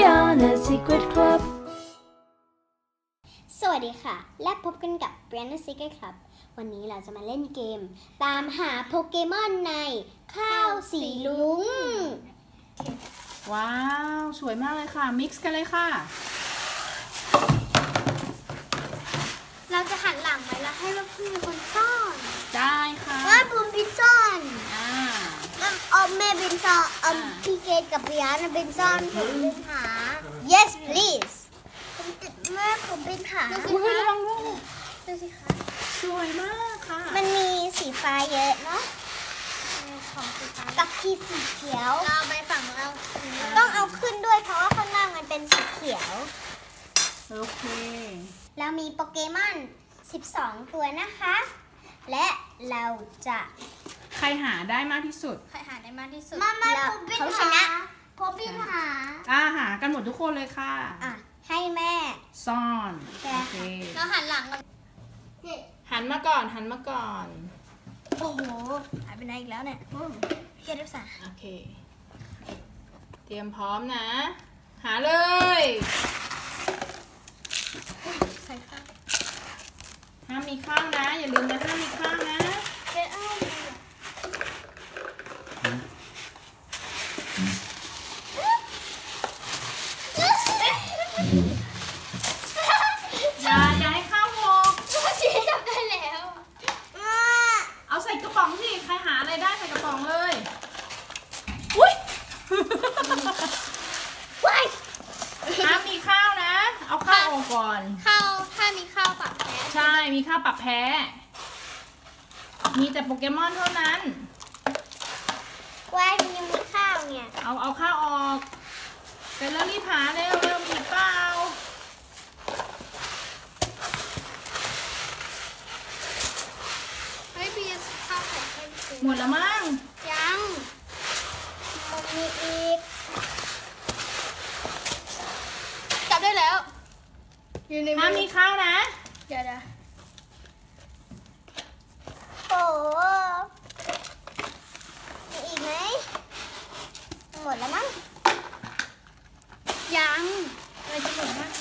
Brianna's Secret Club สวัสดีค่ะและพบกันกับ Brianna's Secret Club วันนี้เราจะมาเล่นเกมตามหาโปเกมอนในข้าวสีลุ้งว้าวสวยมากเลยค่ะมิกซ์กันเลยค่ะเราจะหันหลังไหมแล้วให้เราพี่เป็นคนซ่อนได้ค่ะว่าบุมเป็นซ่อนแม่เป็นซ่อนพี่เกดกับพี่อาร์ตเป็นซ่อนผมเป็นหา yes please แม่ผมเป็นหาอุ้ยระวังด้วยดูสิคะสวยมากค่ะมันมีสีฟ้าเยอะเนาะกับที่สีเขียวเราไปฝั่งเราต้องเอาขึ้นด้วยเพราะว่าข้างล่างมันเป็นสีเขียวโอเคเรามีโปเกมอน12ตัวนะคะและเราจะใครหาได้มากที่สุดใครหาได้มากที่สุดเขาชนะผมเป็นหาหากันหมดทุกคนเลยค่ะให้แม่ซ่อนโอเคเราหันหลังกันหันมาก่อนหันมาก่อนโอ้โหหายไปไหนอีกแล้วเนี่ยพี่เกดดูสิโอเคเตรียมพร้อมนะหาเลยใส่ข้าวห้ามมีข้างนะอย่าลืมนะห้ามมีข้างนะเด็ดอ้าวอย่าให้ข้าวหกชี้จับได้แล้วเอาใส่กระป๋องสิใครหาอะไรได้ใส่กระป๋องเลยอุ้ยว้ายห้ามมีข้าวนะเอาข้าวออกก่อนข้าวถ้ามีข้าวปรับแพ้ใช่มีข้าวปรับแพ้มีแต่โปเกมอนเท่านั้นว้ายมันยังมีข้าวเนี่ยเอาข้าวออกเสร็จแล้วรีบหาเร็วมีเปล่าไม่มีข้าวของหมดแล้วมั้งยังมันมีอีกจับได้แล้วห้ามมีข้าวนะเดี๋ยวโอ้มีอีกไหมหมดแล้วมั้งยังอะไรจะหมดมั้ง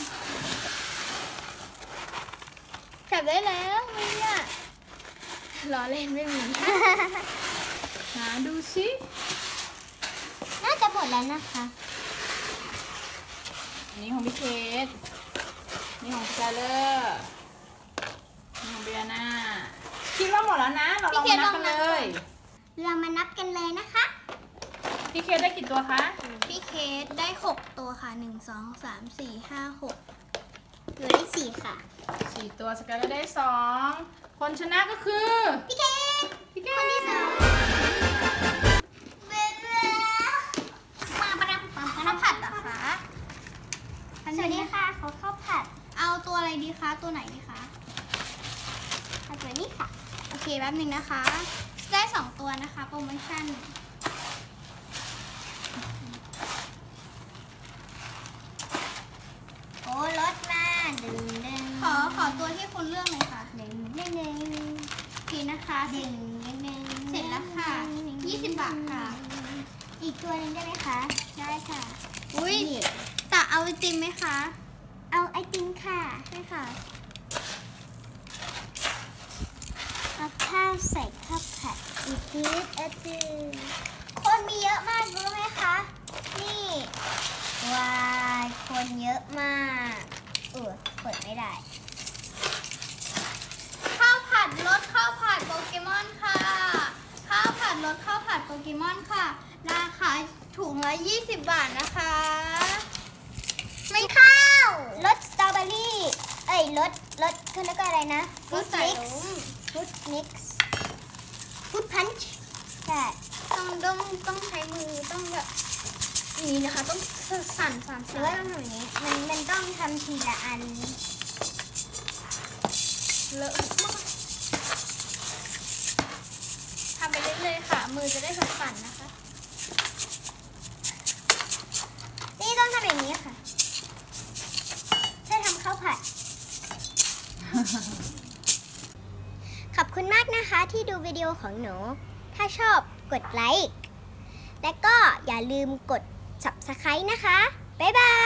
จับได้แล้วไม่เนี่ยล้อเล่นไม่มีหาดูสิน่าจะหมดแล้วนะคะอันนี้ของพี่เคสนี่ของสกายเลอร์นี่ของเบียนาคิดว่าหมดแล้วนะเราลองนับกันเลยเรามานับกันเลยนะคะพี่เคสได้กี่ตัวคะพี่เคสได้6ตัวค่ะ1 2 3 4 5 6หนูได้4ค่ะ 4ตัวสกายเลอร์ได้2คนชนะก็คือพี่เคสคนที่2ข้าวผัดเหรอคะสวัสดีค่ะขอข้าวผัดเอาตัวอะไรดีคะตัวไหนดีคะเอาตัวนี้ค่ะโอเคแป๊บนึงนะคะได้2ตัวนะคะโปรโมชั่นโอ้ลดมาดึงขอตัวที่คุณเลือกเลยค่ะดึงทีนะคะดึงเสร็จแล้วค่ะ20 บาทค่ะอีกตัวนึงได้ไหมคะได้ค่ะอุ้ยแต่เอาไอติมไหมคะเอาไอติมค่ะใช่ค่ะเอาข้าวใส่ข้าวผัดอีกนิดไอติมคนมีเยอะมากรู้ไหมคะนี่ว้ายคนเยอะมากเปิดไม่ได้ข้าวผัดรสข้าวผัดโปเกมอนค่ะข้าวผัดรสข้าวผัดโปเกมอนค่ะราคาถุงละ20 บาทนะคะไม่ข้าวรสสตรอเบอรี่รสเขาเรียกว่าอะไรนะฟรุตมิกซ์ฟรุตพันช์ใช่ต้องใช้มือต้องแบบนี้นะคะต้องสั่นหรือว่าต้องทำอย่างนี้มันต้องทำทีละอันเลอะมากทำไปเรื่อยๆค่ะมือจะได้สั่นๆนะคะนี่ต้องทำอย่างนี้ค่ะทำข้าวผัด ขอบคุณมากนะคะที่ดูวิดีโอของหนูถ้าชอบกดไลค์และก็อย่าลืมกด Subscribe นะคะบ๊ายบาย